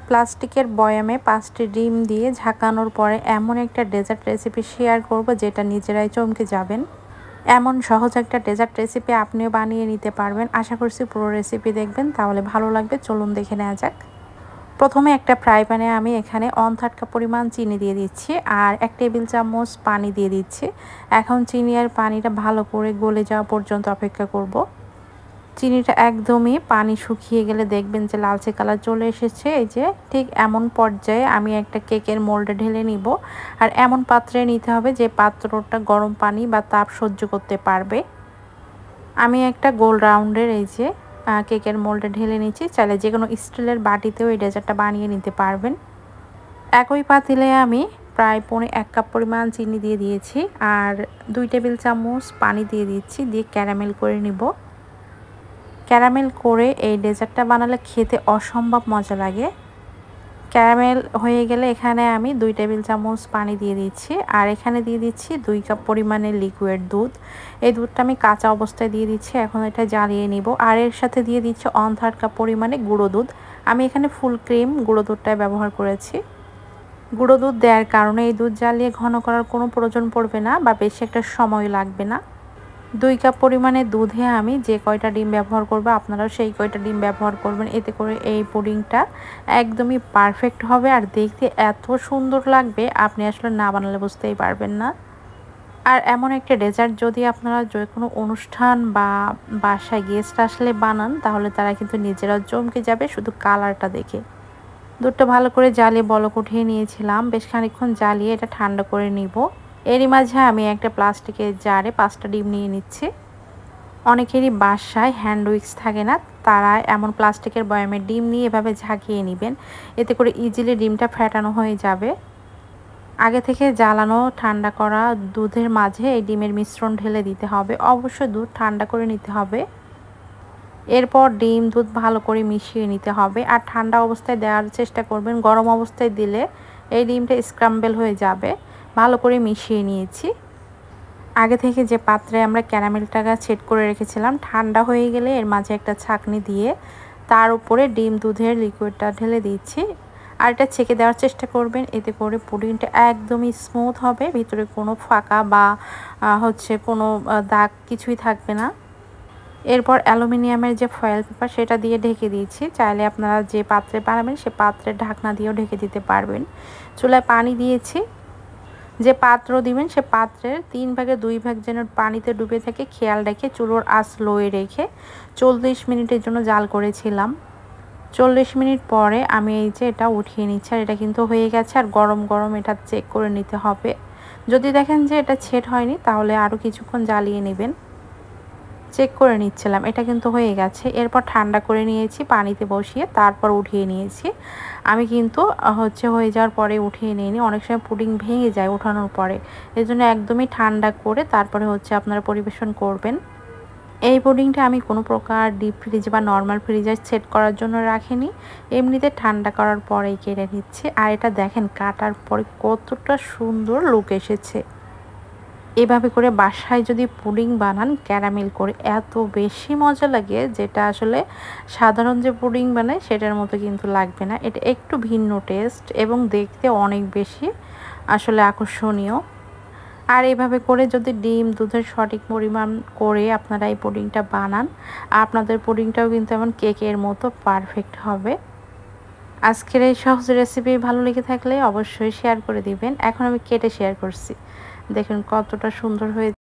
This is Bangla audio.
প্লাস্টিকের বয়ামে 5টি ডিম দিয়ে ঝাঁকানোর পরে এমন একটা ডেজার্ট রেসিপি শেয়ার করব যেটা নিজেরাই চমকে যাবেন। এমন সহজ একটা ডেজার্ট রেসিপি আপনিও বানিয়ে নিতে পারবেন। আশা করছি পুরো রেসিপি দেখবেন, তাহলে ভালো লাগবে। চলুন দেখে নেওয়া যাক। প্রথমে একটা ফ্রাই প্যানে আমি এখানে 1/3 কাপ পরিমাণ চিনি দিয়ে দিচ্ছি আর 1 টেবিল চামচ পানি দিয়ে দিচ্ছি। এখন চিনি আর পানিটা ভালো করে গলে যাওয়া পর্যন্ত অপেক্ষা করব। চিনিটা একদমই পানি শুকিয়ে গেলে দেখবেন যে লালচে কালার চলে এসেছে। এই যে ঠিক এমন পর্যায়ে আমি একটা কেকের মোল্ডে ঢেলে নিব। আর এমন পাত্রে নিতে হবে যে পাত্রটা গরম পানি বা তাপ সহ্য করতে পারবে। আমি একটা গোল রাউন্ডের এই যে কেকের মোল্ডে ঢেলে নিচ্ছি। চাইলে যে কোনো স্টিলের বাটিতেও এই ডেজার্টটা বানিয়ে নিতে পারবেন। একই পাতিলে আমি প্রায় 1 কাপ পরিমাণ চিনি দিয়ে দিয়েছি আর 2 টেবিল চামচ পানি দিয়ে দিচ্ছি, দিয়ে ক্যারামেল করে নিব। ক্যারামেল করে এই ডেজার্টটা বানালে খেতে অসম্ভব মজা লাগে। ক্যারামেল হয়ে গেলে এখানে আমি 2 টেবিল চামচ পানি দিয়ে দিচ্ছি আর এখানে দিয়ে দিচ্ছি 2 কাপ পরিমাণের লিকুইড দুধ। এই দুধটা আমি কাঁচা অবস্থায় দিয়ে দিচ্ছি। এখন এটা জ্বালিয়ে নিব আর এর সাথে দিয়ে দিচ্ছি 1/3 কাপ পরিমাণে গুঁড়ো দুধ। আমি এখানে ফুল ক্রিম গুঁড়ো দুধটা ব্যবহার করেছি। গুঁড়ো দুধ দেওয়ার কারণে এই দুধ জ্বালিয়ে ঘন করার কোনো প্রয়োজন পড়বে না বা বেশি একটা সময় লাগবে না। 2 কাপ পরিমাণে দুধে আমি যে কয়টা ডিম ব্যবহার করব আপনারাও সেই কয়টা ডিম ব্যবহার করবেন। এতে করে এই পুডিংটা একদমই পারফেক্ট হবে আর দেখতে এত সুন্দর লাগবে, আপনি আসলে না বানালে বুঝতেই পারবেন না। আর এমন একটা ডেজার্ট যদি আপনারা যে কোনো অনুষ্ঠান বা বাসায় গেস্ট আসলে বানান, তাহলে তারা কিন্তু নিজেরাও চমকে যাবে শুধু কালারটা দেখে। দুধটা ভালো করে জ্বালিয়ে বলক উঠিয়ে নিয়েছিলাম। বেশ খানিকক্ষণ জ্বালিয়ে এটা ঠান্ডা করে নিব। এরই মাঝে আমি একটা প্লাস্টিকের জারে 5টা ডিম নিয়ে নিচ্ছি। অনেকেরই বাসায় হ্যান্ড উইক্স থাকে না, তারা এমন প্লাস্টিকের বয়ামে ডিম নিয়ে এভাবে ঝাঁকিয়ে নেবেন। এতে করে ইজিলি ডিমটা ফেটানো হয়ে যাবে। আগে থেকে জ্বালানো ঠান্ডা করা দুধের মাঝে এই ডিমের মিশ্রণ ঢেলে দিতে হবে। অবশ্যই দুধ ঠান্ডা করে নিতে হবে। এরপর ডিম দুধ ভালো করে মিশিয়ে নিতে হবে আর ঠান্ডা অবস্থায় দেওয়ার চেষ্টা করবেন। গরম অবস্থায় দিলে এই ডিমটা স্ক্রাম্বল হয়ে যাবে। ভালো করে মিশিয়ে নিয়েছি। আগে থেকে যে পাত্রে আমরা ক্যারামেলটাকে সেট করে রেখেছিলাম, ঠান্ডা হয়ে গেলে এর মাঝে একটা ছাঁকনি দিয়ে তার উপরে ডিম দুধের লিকুইডটা ঢেলে দিচ্ছি আর এটা ছেঁকে দেওয়ার চেষ্টা করবেন। এতে করে পুডিংটা একদমই স্মুথ হবে, ভিতরে কোনো ফাঁকা বা কোনো দাগ কিছুই থাকবে না। এরপর অ্যালুমিনিয়ামের যে ফয়েল পেপার সেটা দিয়ে ঢেকে দিয়েছি। চাইলে আপনারা যে পাত্রে বানাবেন সে পাত্রের ঢাকনা দিয়েও ঢেকে দিতে পারবেন। চুলায় পানি দিয়েছি। যে পাত্র দিবেন সে পাত্রের 3 ভাগে 2 ভাগ যেন পানিতে ডুবে থাকে খেয়াল রেখে চুলোর আঁচ লোয়ে রেখে 40 মিনিটের জন্য জাল করেছিলাম। 40 মিনিট পরে আমি এই যে এটা উঠিয়ে নিচ্ছি আর এটা কিন্তু হয়ে গেছে। আর গরম গরম এটা চেক করে নিতে হবে। যদি দেখেন যে এটা ছেট হয়নি, তাহলে আরও কিছুক্ষণ জ্বালিয়ে নেবেন। চেক করে নিচ্ছিলাম, এটা কিন্তু হয়ে গেছে। এরপর ঠান্ডা করে নিয়েছি পানিতে বসিয়ে, তারপর উঠিয়ে নিয়েছি। আমি কিন্তু হয়ে যাওয়ার পরে উঠিয়ে নিইনি। অনেক সময় পুডিং ভেঙে যায় ওঠানোর পরে, এজন্য একদমই ঠান্ডা করে তারপরে আপনারা পরিবেশন করবেন। এই পুডিংটা আমি কোনো প্রকার ডিপ ফ্রিজ বা নর্মাল ফ্রিজে সেট করার জন্য রাখিনি, এমনিতে ঠান্ডা করার পরেই কেটে নিচ্ছি। আর এটা দেখেন কাটার পরে কতটা সুন্দর লুক এসেছে। এভাবে করে বাসায় যদি পুডিং বানান ক্যারামেল করে, এত বেশি মজা লাগে, যেটা আসলে সাধারণ যে পুডিং বানায় সেটার মতো কিন্তু লাগবে না। এটা একটু ভিন্ন টেস্ট এবং দেখতে অনেক বেশি আসলে আকর্ষণীয়। আর এভাবে করে যদি ডিম দুধের সঠিক পরিমাণ করে আপনারা এই পুডিংটা বানান, আপনাদের পুডিংটাও কিন্তু এমন কেকের মতো পারফেক্ট হবে। আজকের এই সহজ রেসিপি ভালো লেগে থাকলে অবশ্যই শেয়ার করে দিবেন। এখন আমি কেটে শেয়ার করছি, দেখুন কতটা সুন্দর হয়েছে।